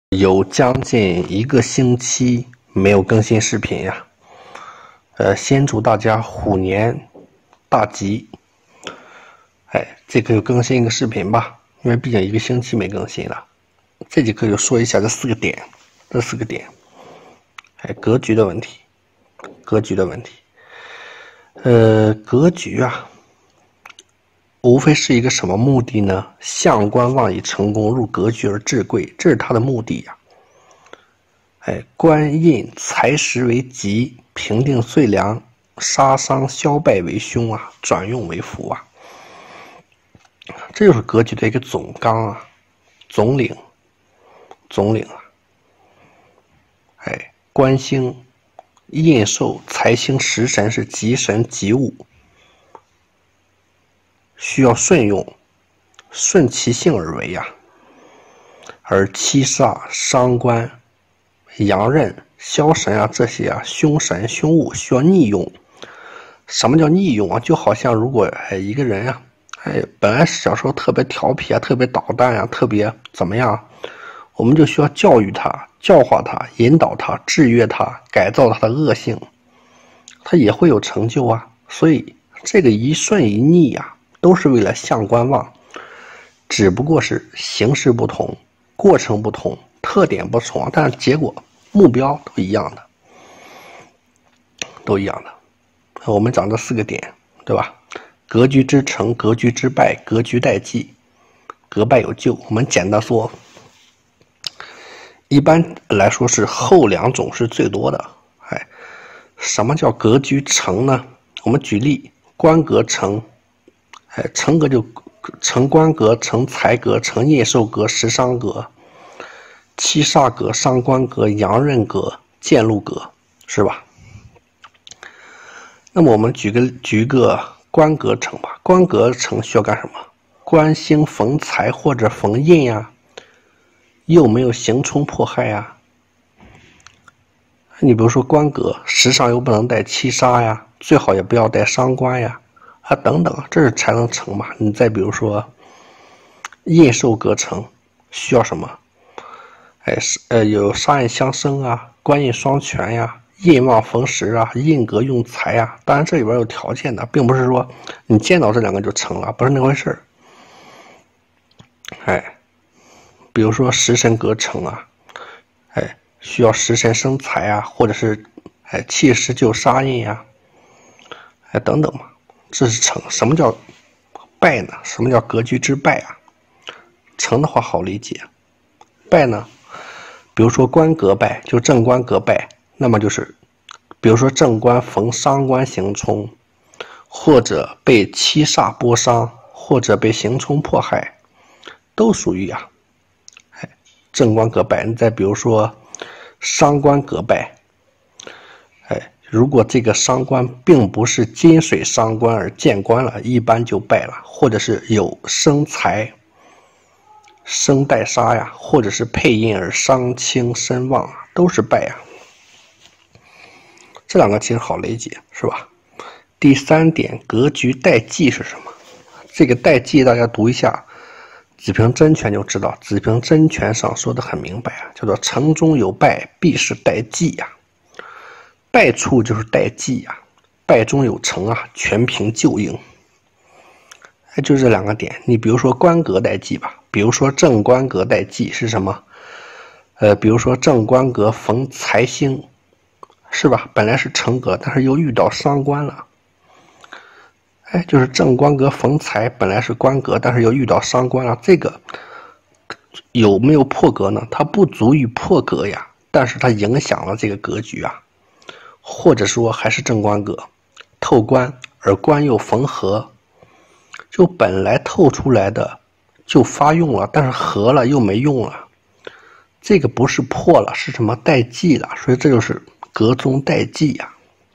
有将近1个星期没有更新视频呀，先祝大家虎年大吉。这课就更新一个视频吧，因为毕竟1个星期没更新了。这节课就说一下这4个点，格局的问题，格局啊，无非是一个什么目的呢？相官旺以成功，入格局而致贵，这是它的目的呀。官印财时为吉，平定岁良，杀伤消败为凶啊，转用为福啊。这就是格局的一个总纲啊，总领啊。官星、印寿、财星、食神是吉神吉物，需要顺用，顺其性而为呀。而七煞、伤官、阳刃、枭神啊，这些啊凶神凶物需要逆用。什么叫逆用啊？就好像如果一个人啊，本来小时候特别调皮啊，特别捣蛋啊，特别怎么样，我们就需要教育他、教化他、引导他、制约他、改造他的恶性，他也会有成就啊。所以这个一顺一逆啊，都是为了相官旺，只不过是形式不同，过程不同，特点不同，但是结果目标都一样的。我们讲这4个点，对吧？格局之成，格局之败，格局待济，格败有救。我们简单说，一般来说是后2种是最多的。什么叫格局成呢？我们举例，官格成，成格就成官格、成财格、成印寿格、食伤格、七煞格、伤官格、阳刃格、见禄格，是吧？那么我们举一个官格成吧。官格成需要干什么？官星逢财或者逢印呀，又没有刑冲迫害呀。你比如说官格时上又不能带七杀呀，最好也不要带伤官呀，等等，这是才能成嘛。你再比如说印寿格成需要什么？有杀印相生啊，官印双全呀，印旺逢时啊，印格用财啊。当然这里边有条件的，并不是说你见到这2个就成了，不是那回事。比如说食神格成啊，需要食神生财啊，或者是气时就杀印呀，等等嘛，这是成。什么叫败呢？什么叫格局之败啊？成的话好理解，败呢，比如说官格败，就正官格败，那么就是比如说正官逢伤官刑冲，或者被七煞剥伤，或者被刑冲迫害，都属于啊正官格败。你再比如说伤官格败，如果这个伤官并不是金水伤官而见官了，一般就败了。或者是有生财生带杀呀，或者是配印而伤轻身旺，都是败呀。这2个其实好理解，是吧？第3点，格局待济是什么？这个待济大家读一下子平真诠就知道，子平真诠上说的很明白啊，叫做成中有败，必是待济呀。败处就是待济呀，败中有成啊，全凭救应。就这2个点。你比如说官格待济吧，比如说正官格待济是什么？比如说正官格逢财星，是吧？本来是成格，但是又遇到伤官了。就是正官格逢财，本来是官格，但是又遇到伤官了。这个有没有破格呢？它不足以破格呀，但是它影响了这个格局啊。或者说还是正官格透官，而官又逢合，就本来透出来的就发用了，但是合了又没用了。这个不是破了，是什么？待济了。所以这就是格中待济呀。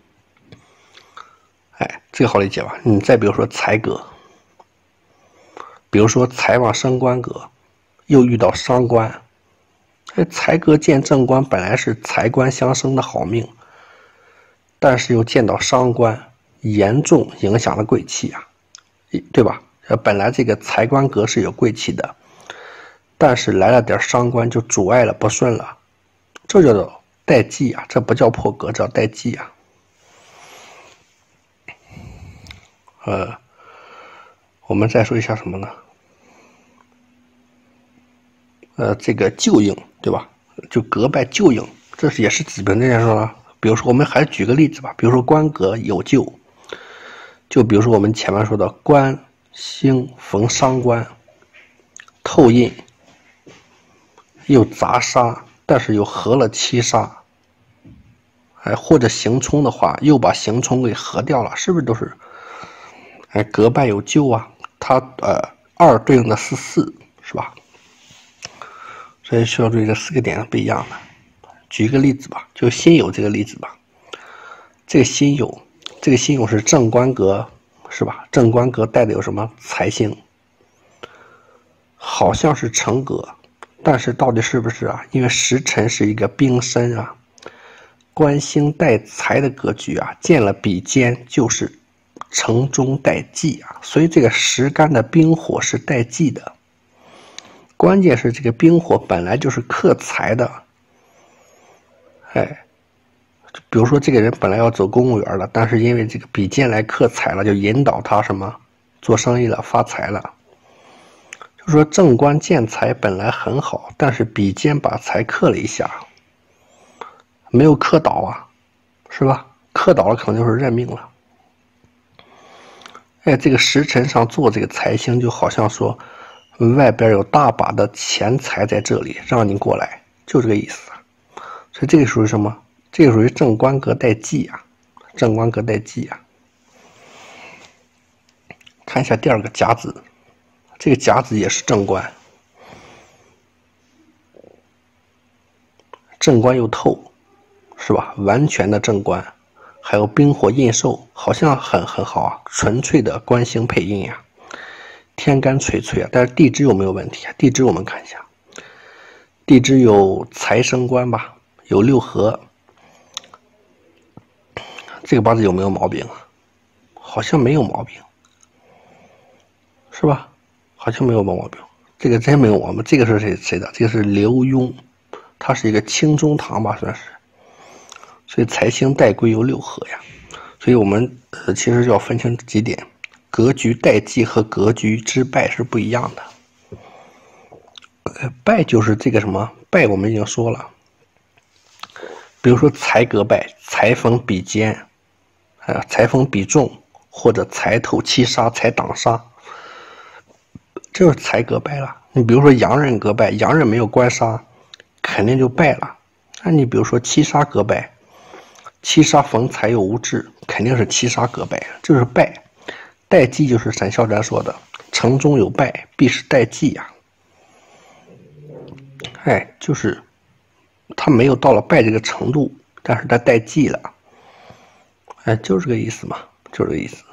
这个好理解吧？你再比如说财格，比如说财旺生官格，又遇到伤官。财格见正官本来是财官相生的好命，但是又见到伤官，严重影响了贵气啊，对吧？本来这个财官格是有贵气的， 但是来了点伤官就阻碍了，不顺了，这叫做带忌啊，这不叫破格，这叫带忌啊。我们再说一下什么呢？这个旧应，对吧？就格败旧应，这也是子平这件事了。比如说，我们还举个例子吧，比如说官格有旧，就比如说我们前面说的官星逢伤官，透印又杂杀，但是又合了七杀，或者刑冲的话，又把刑冲给合掉了，是不是都是？格败有旧啊，它2对应的是4，是吧？所以需要注意这4个点是不一样的。举一个例子吧，就辛酉这个例子吧。这个辛酉是正官格，是吧？正官格带的有什么财星？好像是成格，但是到底是不是啊？因为时辰是一个兵身啊，官星带财的格局啊，见了比肩就是承中带忌啊，所以这个时干的冰火是带忌的。关键是这个冰火本来就是克财的，比如说这个人本来要走公务员了，但是因为这个比肩来克财了，就引导他什么做生意了，发财了。就说正官见财本来很好，但是比肩把财克了一下，没有克倒啊，是吧？克倒了可能就是认命了。这个时辰上做这个财星，就好像说外边有大把的钱财在这里，让你过来，就这个意思。所以这个属于什么？这个属于正官格带忌啊，正官格带忌啊。看一下第2个甲子，这个甲子也是正官，正官又透，是吧？完全的正官，还有冰火印受，好像很好啊，纯粹的官星配印呀，天干垂啊。但是地支有没有问题啊？地支我们看一下，地支有财生官吧，有6合，这个八字有没有毛病？好像没有毛病，是吧？好像没有毛病，这个真没有毛病。这个是谁的？这个是刘墉，他是一个清中堂吧，算是。所以财星带归有6合呀。所以我们其实要分清几点，格局带忌和格局之败是不一样的。败就是这个什么败，我们已经说了，比如说财格败，财逢比肩，财逢比重，或者财透七杀，财挡杀，这就是财格败了。你比如说阳刃格败，阳刃没有官杀，肯定就败了。那你比如说七杀格败，七杀逢财又无志，肯定是七杀格败，这就是败。带忌就是沈孝瞻说的，城中有败，必是带忌呀。就是他没有到了败这个程度，但是他带忌了，就是这个意思嘛，就是这个意思。